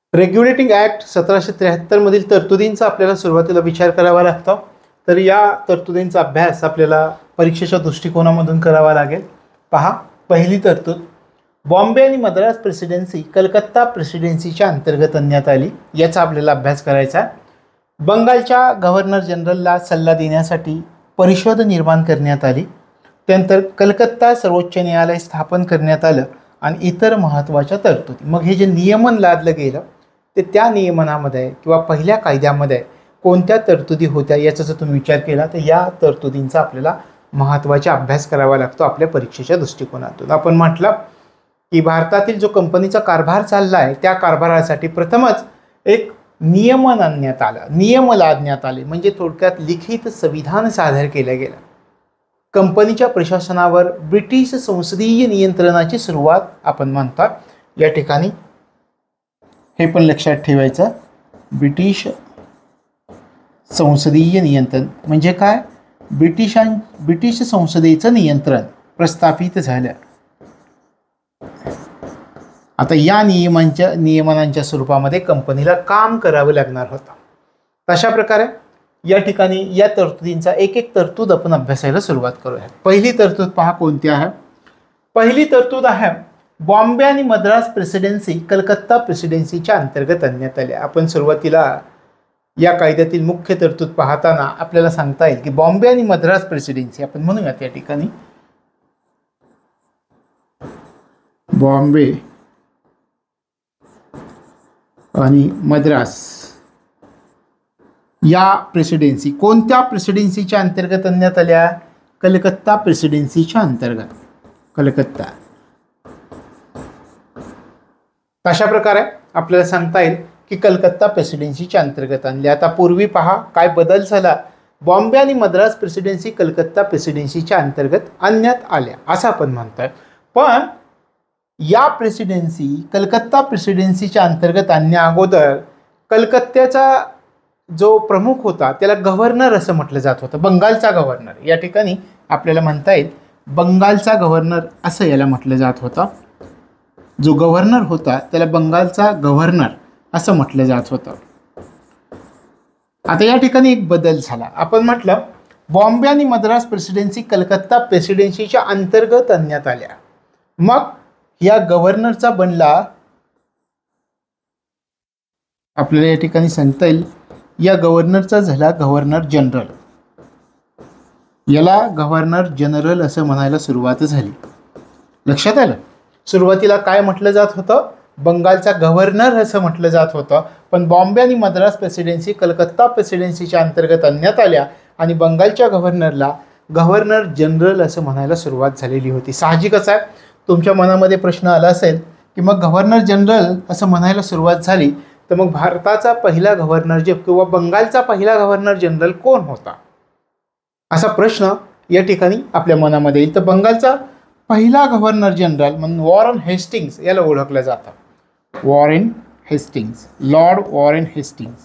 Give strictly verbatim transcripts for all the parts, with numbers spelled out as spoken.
Regulating act सतराशे त्र्याहत्तरमधील तरतुदींचा आपल्याला सुरुवातीला विचार करावा लागतो. तर या तरतुदींचा अभ्यास आपल्याला परीक्षेच्या दृष्टिकोनामधून करावा लागेल. पहा, पहिली तरतूद, बॉम्बे आणि मद्रास प्रेसिडेन्सी कलकत्ता प्रेसिडेन्सीच्या अंतर्गत आणण्यात आली. याचा आपल्याला अभ्यास करायचा. बंगालच्या गव्हर्नर जनरलला सल्ला देण्यासाठी परिषद निर्माण करण्यात आली. त्यानंतर कलकत्ता सर्वोच्च न्यायालय स्थापन करण्यात आलं आणि इतर महत्त्वाच्या तरतुदी. मग हे जे नियमन लादलं गेलं ते त्या नियमनामध्ये किंवा पहिल्या कायद्यामध्ये कोणत्या तरतुदी होत्या याचा जर तुम्ही विचार केला तर या तरतुदींचा आपल्याला महत्त्वाचा अभ्यास करावा लागतो आपल्या परीक्षेच्या दृष्टिकोनातून. आपण म्हटलं की भारतातील जो कंपनीचा कारभार चालला आहे त्या कारभारासाठी प्रथमच एक नियमन आणण्यात आलं, नियम लादण्यात आले. म्हणजे थोडक्यात लिखित संविधान सादर केलं गेलं. कंपनीच्या प्रशासनावर ब्रिटिश संसदीय नियंत्रणाची सुरुवात आपण म्हणतो. या ठिकाणी हे पण लक्षात ठेवायचं, ब्रिटिश संसदीय नियंत्रण म्हणजे काय? ब्रिटिशां ब्रिटिश संसदेचं नियंत्रण प्रस्थापित झालं. आता या नियमांच्या नियमनांच्या स्वरूपामध्ये कंपनीला काम करावं लागणार होतं. तशा प्रकारे या ठिकाणी या तरतुदींचा एक एक तरतूद आपण अभ्यासायला सुरुवात करूया. पहिली तरतूद पहा कोणती आहे. पहिली तरतूद आहे, बॉम्बे आणि मद्रास प्रेसिडेन्सी कलकत्ता प्रेसिडेन्सीच्या अंतर्गत आणण्यात आल्या. आपण सुरुवातीला या कायद्यातील मुख्य तरतूद पाहताना आपल्याला सांगता येईल की बॉम्बे आणि मद्रास प्रेसिडेन्सी आपण म्हणूयात या ठिकाणी बॉम्बे आणि मद्रास या प्रेसिडेन्सी कोणत्या प्रेसिडेन्सीच्या अंतर्गत आणण्यात आल्या? कलकत्ता प्रेसिडेन्सीच्या अंतर्गत. कलकत्ता. अशा प्रकारे आपल्याला सांगता येईल की कलकत्ता प्रेसिडेन्सीच्या अंतर्गत आणले. आता पूर्वी पहा काय बदल झाला. बॉम्बे आणि मद्रास प्रेसिडेन्सी कलकत्ता प्रेसिडेन्सीच्या अंतर्गत आणण्यात आल्या असं आपण म्हणतोय. पण या प्रेसिडेन्सी कलकत्ता प्रेसिडेन्सीच्या अंतर्गत आणण्या अगोदर कलकत्त्याचा जो प्रमुख होता त्याला गव्हर्नर असं म्हटलं जात होतं. बंगालचा गव्हर्नर. या ठिकाणी आपल्याला म्हणता येईल बंगालचा गव्हर्नर असं याला म्हटलं जात होतं. जो गव्हर्नर होता त्याला बंगालचा गव्हर्नर असं म्हटलं जात होतं. आता या ठिकाणी एक बदल झाला. आपण म्हटलं बॉम्बे आणि मद्रास प्रेसिडेन्सी कलकत्ता प्रेसिडेन्सीच्या अंतर्गत आणण्यात आल्या. मग या गव्हर्नरचा बनला, आपल्याला या ठिकाणी सांगता येईल या गव्हर्नरचा झाला गव्हर्नर जनरल. याला गव्हर्नर जनरल असं म्हणायला सुरुवात झाली. लक्षात आलं. सुरुवातीला काय म्हटलं जात होतं? बंगालचा गव्हर्नर असं म्हटलं जात होतं. पण बॉम्बे आणि मद्रास प्रेसिडेन्सी कलकत्ता प्रेसिडेन्सीच्या अंतर्गत आणण्यात आल्या आणि बंगालच्या गव्हर्नरला गव्हर्नर जनरल असं म्हणायला सुरुवात झालेली होती. साहजिकच आहे, तुमच्या मनामध्ये प्रश्न आला असेल की मग गव्हर्नर जनरल असं म्हणायला सुरुवात झाली तर मग भारताचा पहिला गव्हर्नर जे किंवा बंगालचा पहिला गव्हर्नर जनरल कोण होता असा प्रश्न या ठिकाणी आपल्या मनामध्ये येईल. तर बंगालचा पहिला गव्हर्नर जनरल म्हणून वॉरेन हेस्टिंग्स याला ओळखलं जातं. Warren Hastings, Lord Warren Hastings.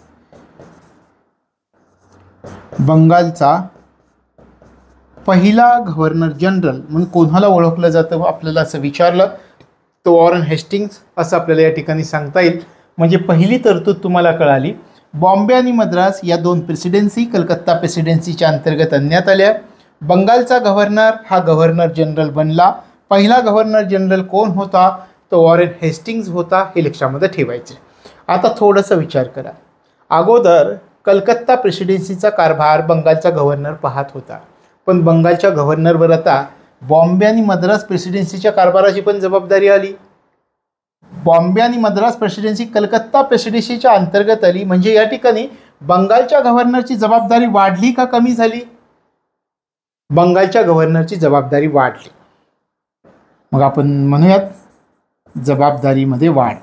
बंगालचा पहिला गव्हर्नर जनरल म्हणून कोणाला ओळखलं जातं आपल्याला असं विचारलं तर वॉरेन हेस्टिंग्स असं आपल्याला या ठिकाणी सांगता येईल. म्हणजे पहिली तरतूद तुम्हाला कळाली. बॉम्बे आणि मद्रास या दोन प्रेसिडेन्सी कलकत्ता प्रेसिडेन्सीच्या अंतर्गत आणण्यात आल्या. बंगालचा गव्हर्नर हा गव्हर्नर जनरल बनला. पहिला गव्हर्नर जनरल कोण होता? तो वॉरेन हेस्टिंग्स होता. हे लक्षामध्ये ठेवायचे. आता थोडंसं विचार करा. अगोदर कलकत्ता प्रेसिडेन्सीचा कारभार बंगालचा गव्हर्नर पाहत होता. पण बंगालच्या गव्हर्नरवर आता बॉम्बे आणि मद्रास प्रेसिडेन्सीच्या कारभाराची पण जबाबदारी आली. बॉम्बे आणि मद्रास प्रेसिडेन्सी कलकत्ता प्रेसिडेन्सीच्या अंतर्गत आली. म्हणजे या ठिकाणी बंगालच्या गव्हर्नरची जबाबदारी वाढली का कमी झाली? बंगालच्या गव्हर्नरची जबाबदारी वाढली. मग आपण म्हणूयात जबाबदारीमध्ये वाढ.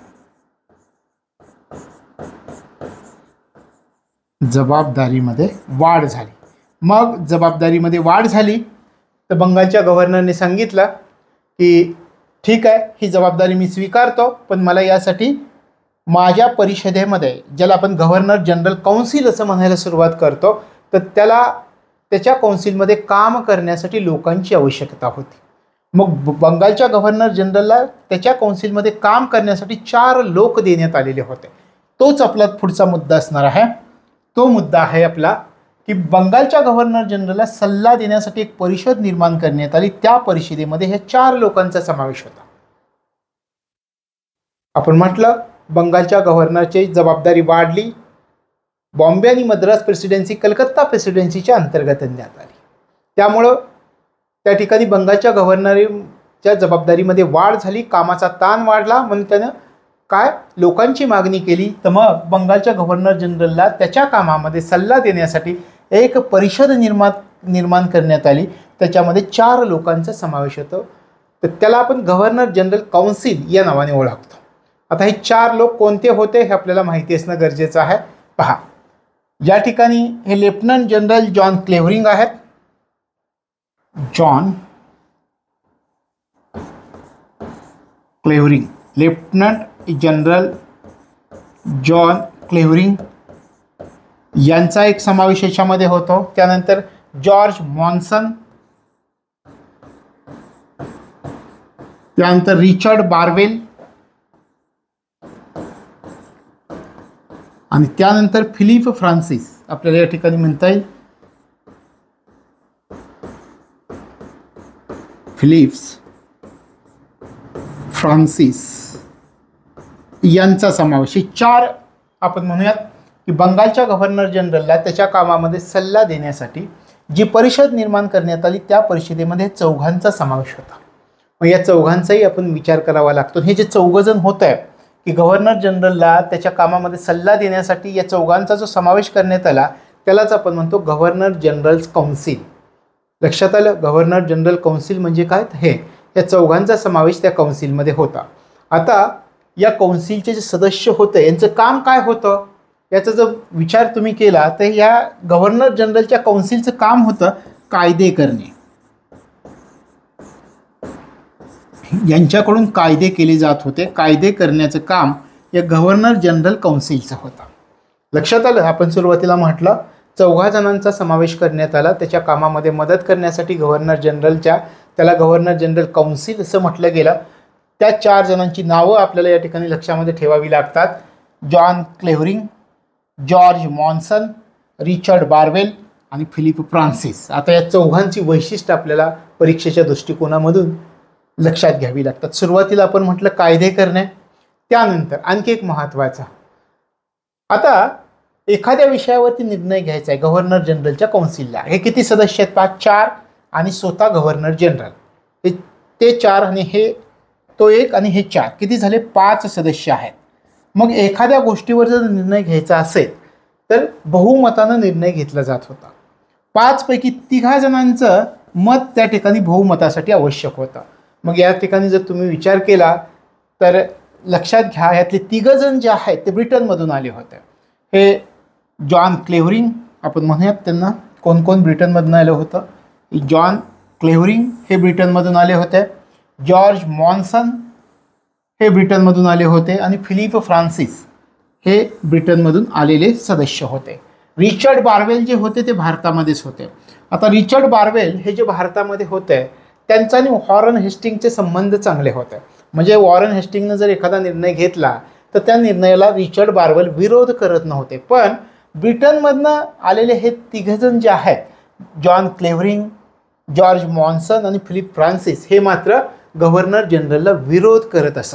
जबाबदारीमध्ये वाढ झाली. मग जबाबदारीमध्ये वाढ झाली तर बंगालच्या गव्हर्नरने सांगितलं की ठीक आहे, ही जबाबदारी मी स्वीकारतो, पण मला यासाठी माझ्या परिषदेमध्ये ज्याला आपण गव्हर्नर जनरल काउन्सिल असं म्हणायला सुरुवात करतो तर त्याला त्याच्या काउन्सिलमध्ये काम करण्यासाठी लोकांची आवश्यकता होती. मग बंगालच्या गव्हर्नर जनरलला त्याच्या काउन्सिलमध्ये काम करण्यासाठी चार लोक देण्यात आलेले होते. तोच आपला पुढचा मुद्दा असणार आहे. तो मुद्दा आहे आपला की बंगालच्या गव्हर्नर जनरलला सल्ला देण्यासाठी एक परिषद निर्माण करण्यात आली. त्या परिषदेमध्ये ह्या चार लोकांचा समावेश होता. आपण म्हटलं बंगालच्या गव्हर्नरची जबाबदारी वाढली. बॉम्बे आणि मद्रास प्रेसिडेन्सी कलकत्ता प्रेसिडेन्सीच्या अंतर्गत आणण्यात आली. त्यामुळं त्या ठिकाणी बंगालच्या गव्हर्नरच्या जबाबदारीमध्ये वाढ झाली. कामाचा ताण वाढला. म्हणून त्यानं काय लोकांची मागणी केली. तर मग बंगालच्या गव्हर्नर जनरलला त्याच्या कामामध्ये सल्ला देण्यासाठी एक परिषद निर्माण निर्माण करण्यात आली. त्याच्यामध्ये चार लोकांचा समावेश होतो. तर त्याला आपण गव्हर्नर जनरल काउन्सिल या नावाने ओळखतो. आता हे चार लोक कोणते होते हे आपल्याला माहिती असणं गरजेचं आहे. पहा, या ठिकाणी हे लेफ्टनंट जनरल जॉन क्लेव्हरिंग आहेत. John Clavering, lieutenant general John Clavering यांचा एक समावेश याच्यामध्ये होतो. त्यानंतर जॉर्ज मॉन्सन, त्यानंतर रिचर्ड बार्वेल आणि त्यानंतर फिलिप फ्रान्सिस. आपल्याला या ठिकाणी म्हणता येईल फिलिप्स फ्रान्सिस यांचा समावेश. हे चार आपण म्हणूयात की बंगालच्या गव्हर्नर जनरलला त्याच्या कामामध्ये सल्ला देण्यासाठी जी परिषद निर्माण करण्यात आली त्या परिषदेमध्ये चौघांचा समावेश होता. मग या चौघांचाही आपण विचार करावा लागतो. हे जे चौघजण होत आहे की गव्हर्नर जनरलला त्याच्या कामामध्ये सल्ला देण्यासाठी या चौघांचा जो समावेश करण्यात आला त्यालाच आपण म्हणतो गव्हर्नर जनरल्स काउन्सिल. लक्षात आलं? गव्हर्नर जनरल काउन्सिल म्हणजे काय? हे या चौघांचा समावेश त्या काउन्सिलमध्ये होता. आता या काउन्सिलचे जे सदस्य होते यांचं काम काय होतं याचा जर विचार तुम्ही केला तर या गव्हर्नर जनरलच्या काउन्सिलचं काम होतं कायदे करणे. यांच्याकडून कायदे केले जात होते. कायदे करण्याचं काम या गव्हर्नर जनरल काउन्सिलचं होतं. लक्षात आलं? आपण सुरुवातीला म्हटलं चौघा जणांचा समावेश करण्यात आला. त्याच्या कामामध्ये मदत करण्यासाठी गव्हर्नर जनरलच्या त्याला गव्हर्नर जनरल काउन्सिल असं म्हटलं गेलं. त्या चार जणांची नावं आपल्याला या ठिकाणी लक्षामध्ये ठेवावी लागतात. John Clavering, George Monson, Richard Barwell आणि फिलिप फ्रान्सिस. आता या चौघांची वैशिष्ट्य आपल्याला परीक्षेच्या दृष्टिकोनामधून लक्षात घ्यावी लागतात. सुरुवातीला आपण म्हटलं कायदे करणे. त्यानंतर आणखी एक महत्त्वाचा, आता एखाद्या विषयावरती निर्णय घ्यायचा आहे गव्हर्नर जनरलच्या काउन्सिलला. हे किती सदस्य आहेत? पाच, चार आणि स्वतः गव्हर्नर जनरल. हे ते चार आणि हे तो एक आणि हे चार, किती झाले? पाच सदस्य आहेत. मग एखाद्या गोष्टीवर जर निर्णय घ्यायचा असेल तर बहुमतानं निर्णय घेतला जात होता. पाचपैकी तिघा जणांचं मत त्या ठिकाणी बहुमतासाठी आवश्यक होतं. मग या ठिकाणी जर तुम्ही विचार केला तर लक्षात घ्या यातले तिघजण जे आहेत ते ब्रिटनमधून आले होते. हे जॉन क्लेव्हरिंग आपण म्हणूयात त्यांना. कोण कोण ब्रिटनमधून आलं होतं? जॉन क्लेव्हरिंग हे ब्रिटनमधून आले होते. जॉर्ज मॉन्सन हे ब्रिटनमधून आले होते आणि फिलिप फ्रान्सिस हे ब्रिटनमधून आलेले सदस्य होते. रिचर्ड बार्वेल जे होते ते भारतामध्येच होते. आता रिचर्ड बार्वेल हे जे भारतामध्ये होते त्यांचा आणि वॉरन हेस्टिंगचे संबंध चांगले होते. म्हणजे वॉरन हेस्टिंगनं जर एखादा निर्णय घेतला तर त्या निर्णयाला रिचर्ड बार्वेल विरोध करत नव्हते. पण ब्रिटनमधनं आलेले हे तिघजण जे आहेत जॉन क्लेव्हरिंग, जॉर्ज मॉन्सन आणि फिलिप फ्रान्सिस हे मात्र गव्हर्नर जनरलला विरोध करत असत.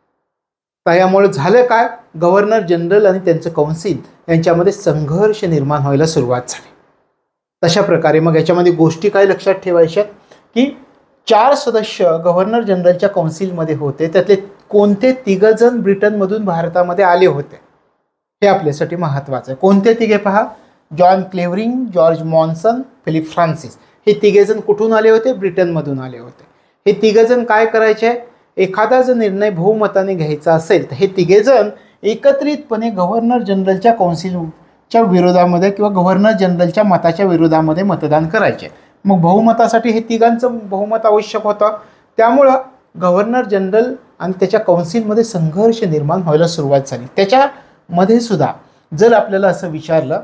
त्यामुळे झालं काय? गव्हर्नर जनरल आणि त्यांचं काउन्सिल यांच्यामध्ये संघर्ष निर्माण व्हायला सुरुवात झाली. तशा प्रकारे मग याच्यामध्ये गोष्टी काय लक्षात ठेवायच्या की चार सदस्य गव्हर्नर जनरलच्या काउन्सिलमध्ये होते. त्यातले कोणते तिघजण ब्रिटनमधून भारतामध्ये आले होते हे आपल्यासाठी महत्त्वाचं आहे. कोणते तिघे? पहा, John Clavering, George Monson, Philip Francis हे तिघेजण कुठून आले होते? ब्रिटनमधून आले होते. हे तिघेजण काय करायचे? एखादा जर निर्णय बहुमताने घ्यायचा असेल तर हे तिघेजण एकत्रितपणे गव्हर्नर जनरलच्या काउन्सिलच्या विरोधामध्ये किंवा गव्हर्नर जनरलच्या मताच्या विरोधामध्ये मतदान करायचे. मग बहुमतासाठी हे तिघांचं बहुमत आवश्यक होतं. त्यामुळं गव्हर्नर जनरल आणि त्याच्या काउन्सिलमध्ये संघर्ष निर्माण व्हायला सुरुवात झाली. त्याच्यामध्ये सुद्धा जर आपल्याला असं विचारलं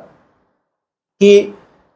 की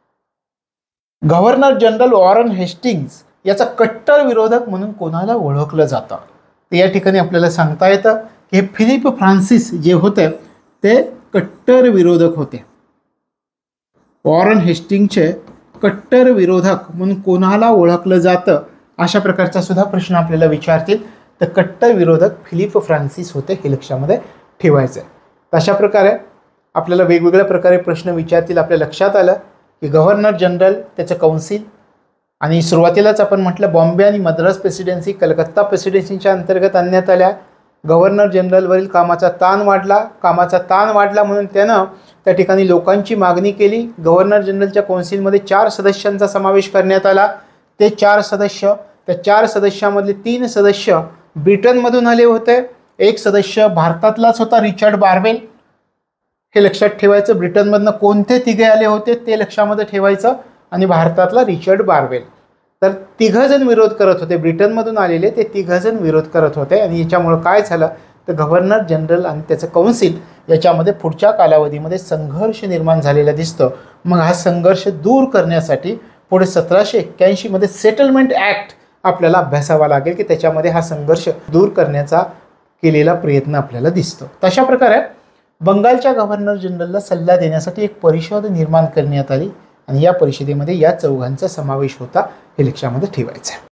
गव्हर्नर जनरल वॉरन हेस्टिंग्स याचा कट्टर विरोधक म्हणून कोणाला ओळखलं जातं तर या ठिकाणी आपल्याला सांगता येतं की हे फिलिप फ्रान्सिस जे होते ते कट्टर विरोधक होते. वॉरन हेस्टिंगचे कट्टर विरोधक म्हणून कोणाला ओळखलं जातं अशा प्रकारचा सुद्धा प्रश्न आपल्याला विचारतील. तर कट्टर विरोधक फिलिप फ्रान्सिस होते, हे लक्षामध्ये ठेवायचं आहे. अशा प्रकारे आपल्याला वेगवेगळ्या प्रकारे प्रश्न विचारतील. आपल्या लक्षात आलं की गव्हर्नर जनरल, त्याचं कौन्सिल, आणि सुरुवातीलाच आपण म्हटलं बॉम्बे आणि मद्रास प्रेसिडेन्सी कलकत्ता प्रेसिडेन्सीच्या अंतर्गत आणण्यात आल्या. गव्हर्नर जनरलवरील कामाचा ताण वाढला कामाचा ताण वाढला म्हणून त्यानं त्या ठिकाणी लोकांची मागणी केली. गव्हर्नर जनरलच्या कौन्सिलमध्ये चार सदस्यांचा समावेश करण्यात आला. ते चार सदस्य, त्या चार सदस्यामधले तीन सदस्य ब्रिटनमधून आले होते. एक सदस्य भारतातलाच होता, रिचर्ड बार्वेल, हे लक्षात ठेवायचं. ब्रिटनमधनं कोणते तिघे आले होते ते लक्षामध्ये ठेवायचं, आणि भारतातला रिचर्ड बार्वेल. तर तिघजण विरोध करत होते, ब्रिटनमधून आलेले ते तिघजण विरोध करत होते. आणि याच्यामुळं काय झालं तर गव्हर्नर जनरल आणि त्याचं कौन्सिल याच्यामध्ये पुढच्या कालावधीमध्ये संघर्ष निर्माण झालेला दिसतो. मग हा संघर्ष दूर करण्यासाठी पुढे सतराशे एक्क्याऐंशीमध्ये सेटलमेंट ॲक्ट आपल्याला अभ्यासावा लागेल की त्याच्यामध्ये हा संघर्ष दूर करण्याचा केलेला प्रयत्न आपल्याला दिसतो. तशा प्रकारे बंगालच्या गव्हर्नर जनरलला सल्ला देण्यासाठी एक परिषद निर्माण करण्यात आली, आणि या परिषदेमध्ये या चौघांचा समावेश होता, हे लक्षामध्ये ठेवायचं आहे.